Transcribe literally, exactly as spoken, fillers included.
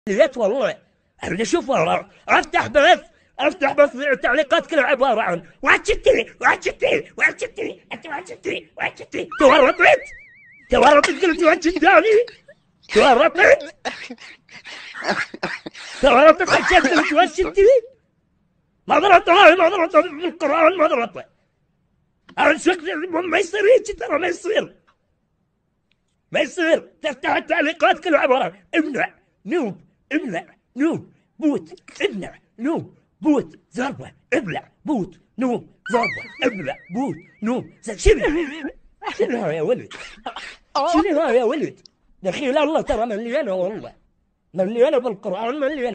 ليت والله. انا شوف والله افتح بث افتح بث التعليقات كلها عباره عن وحشتني وحشتني وحشتني انت وحشتني وحشتني. تورطت تورطت قلت وحشتني تورطت تورطت حشيت قلت وحشتني. ما ضربت والله ما ضربت بالقران ما ضربت. انا شكلي ما يصير هيك ترى ما يصير ما يصير. تفتح التعليقات كلها عباره عن امنع نوب امنع نوب بوت امنع نوب بوت ضربة ابلع بوت نوم ضربة ابلع بوت نوم. شنو شنو يا ولد شنو يا ولد دخيل الله ترى مليانة والله مليانة بالقرآن مليانة.